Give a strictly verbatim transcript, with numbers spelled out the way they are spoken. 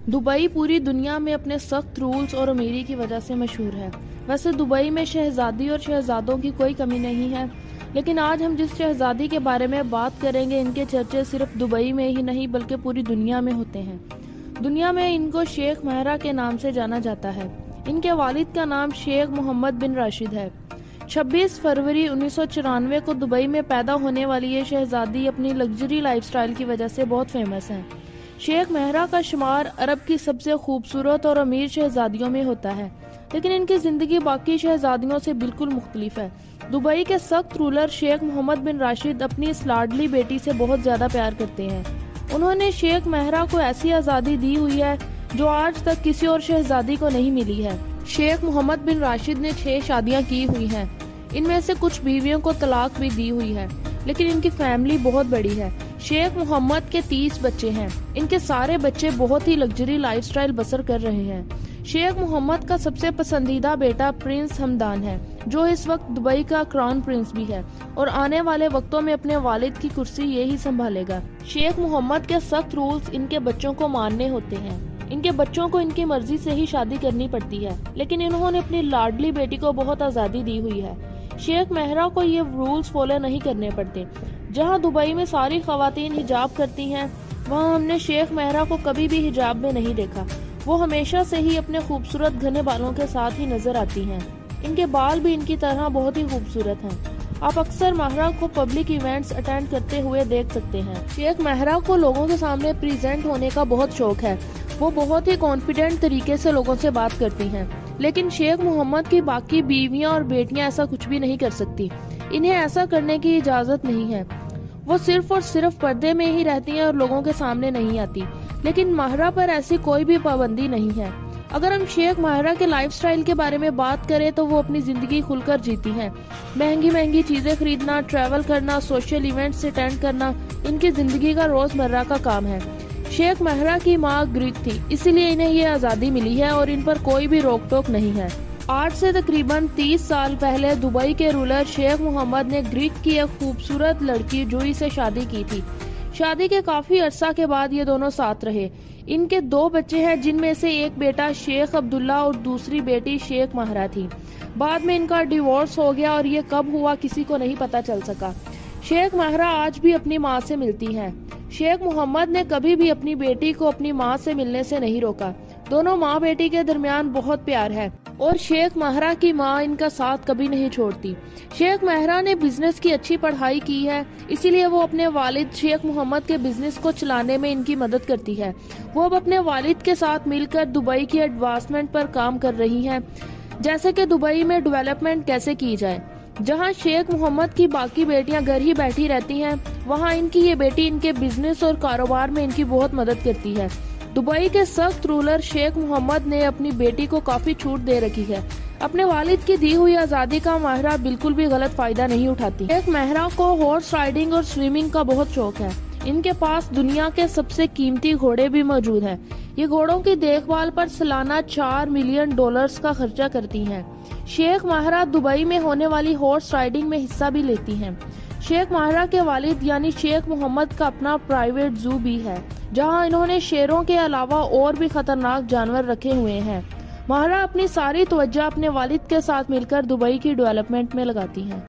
Dubai पूरी दुनिया में अपने सख्त रूल्स और अमीरी की वजह से मशहूर है। वैसे दुबई में शहजादी और शहजादों की कोई कमी नहीं है, लेकिन आज हम जिस शहजादी के बारे में बात करेंगे, इनके चर्चे सिर्फ दुबई में ही नहीं बल्कि पूरी दुनिया में होते हैं। दुनिया में इनको शेख महरा के नाम से जाना जाता है। इनके वालिद का नाम शेख मोहम्मद बिन राशिद है। छब्बीस फरवरी उन्नीस सौ चौरानवे को दुबई में पैदा होने वाली ये शहजादी अपनी लग्जरी लाइफस्टाइल की वजह से बहुत फेमस है। शेख महरा का शुमार अरब की सबसे खूबसूरत और अमीर शहजादियों में होता है, लेकिन इनकी जिंदगी बाकी शहजादियों से बिल्कुल मुख्तलिफ है। दुबई के सख्त ruler Sheikh Mohammed bin Rashid अपनी इस लाडली बेटी से बहुत ज्यादा प्यार करते हैं। उन्होंने शेख महरा को ऐसी आज़ादी दी हुई है जो आज तक किसी और शहजादी को नहीं मिली है। शेख मोहम्मद बिन राशिद ने छह शादियां की हुई हैं। इनमें से कुछ बीवियों को तलाक भी दी हुई है, लेकिन इनकी फैमिली बहुत बड़ी है। शेख मोहम्मद के तीस बच्चे हैं। इनके सारे बच्चे बहुत ही लग्जरी लाइफस्टाइल बसर कर रहे हैं। शेख मोहम्मद का सबसे पसंदीदा बेटा प्रिंस हमदान है, जो इस वक्त दुबई का क्राउन प्रिंस भी है और आने वाले वक्तों में अपने वालिद की कुर्सी यही संभालेगा। शेख मोहम्मद के सख्त रूल्स इनके बच्चों को मानने होते हैं। इनके बच्चों को इनकी मर्जी से ही शादी करनी पड़ती है, लेकिन इन्होंने अपनी लाडली बेटी को बहुत आज़ादी दी हुई है। शेख महरा को ये रूल्स फॉलो नहीं करने पड़ते। जहां दुबई में सारी खवातीन हिजाब करती हैं, वहां हमने शेख महरा को कभी भी हिजाब में नहीं देखा। वो हमेशा से ही अपने खूबसूरत घने बालों के साथ ही नजर आती हैं। इनके बाल भी इनकी तरह बहुत ही खूबसूरत हैं। आप अक्सर महरा को पब्लिक इवेंट्स अटेंड करते हुए देख सकते हैं। शेख महरा को लोगों के सामने प्रेजेंट होने का बहुत शौक है। वो बहुत ही कॉन्फिडेंट तरीके से लोगों से बात करती हैं, लेकिन शेख मोहम्मद की बाकी बीवियां और बेटियां ऐसा कुछ भी नहीं कर सकती। इन्हें ऐसा करने की इजाजत नहीं है। वो सिर्फ और सिर्फ पर्दे में ही रहती हैं और लोगों के सामने नहीं आती, लेकिन महरा पर ऐसी कोई भी पाबंदी नहीं है। अगर हम शेख महरा के लाइफस्टाइल के बारे में बात करें तो वो अपनी जिंदगी खुलकर जीती हैं। महंगी महंगी चीजें खरीदना, ट्रैवल करना, सोशल इवेंट्स अटेंड करना इनकी जिंदगी का रोजमर्रा का काम है। शेख महरा की माँ ग्रीक थी, इसीलिए इन्हें ये आज़ादी मिली है और इन पर कोई भी रोक टोक नहीं है। आज से तकरीबन तीस साल पहले दुबई के रूलर शेख मोहम्मद ने ग्रीक की एक खूबसूरत लड़की जूही से शादी की थी। शादी के काफी अरसा के बाद ये दोनों साथ रहे। इनके दो बच्चे हैं, जिनमें से एक बेटा शेख अब्दुल्ला और दूसरी बेटी शेख महरा थी। बाद में इनका डिवोर्स हो गया और ये कब हुआ किसी को नहीं पता चल सका। शेख महरा आज भी अपनी माँ से मिलती हैं। शेख मोहम्मद ने कभी भी अपनी बेटी को अपनी माँ से मिलने से नहीं रोका। दोनों माँ बेटी के दरमियान बहुत प्यार है और शेख महरा की माँ इनका साथ कभी नहीं छोड़ती। शेख महरा ने बिजनेस की अच्छी पढ़ाई की है, इसीलिए वो अपने वालिद शेख मोहम्मद के बिजनेस को चलाने में इनकी मदद करती है। वो अब अपने वालिद के साथ मिलकर दुबई की एडवांसमेंट पर काम कर रही हैं, जैसे कि दुबई में डेवलपमेंट कैसे की जाए। जहां शेख मोहम्मद की बाकी बेटियां घर ही बैठी रहती हैं, वहां इनकी ये बेटी इनके बिजनेस और कारोबार में इनकी बहुत मदद करती है। दुबई के सख्त रूलर शेख मोहम्मद ने अपनी बेटी को काफी छूट दे रखी है। अपने वालिद की दी हुई आज़ादी का महरा बिल्कुल भी गलत फायदा नहीं उठाती। शेख महरा को हॉर्स राइडिंग और स्विमिंग का बहुत शौक है। इनके पास दुनिया के सबसे कीमती घोड़े भी मौजूद हैं। ये घोड़ों की देखभाल पर सालाना चार मिलियन डॉलर्स का खर्चा करती हैं। शेख महरा दुबई में होने वाली हॉर्स राइडिंग में हिस्सा भी लेती हैं। शेख महरा के वालिद यानी शेख मोहम्मद का अपना प्राइवेट जू भी है, जहां इन्होंने शेरों के अलावा और भी खतरनाक जानवर रखे हुए हैं। महरा अपनी सारी तवज्जो अपने वालिद के साथ मिलकर दुबई की डेवलपमेंट में लगाती हैं।